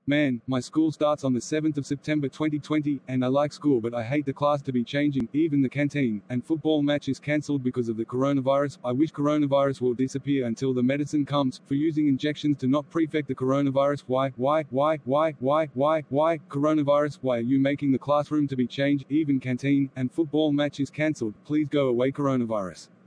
Man, my school starts on the 7th of September 2020, and I like school but I hate the class to be changing, even the canteen, and football match is cancelled because of the coronavirus. I wish coronavirus will disappear until the medicine comes, for using injections to not prefect the coronavirus. Why, coronavirus, why are you making the classroom to be changed, even canteen, and football match is cancelled, please go away coronavirus.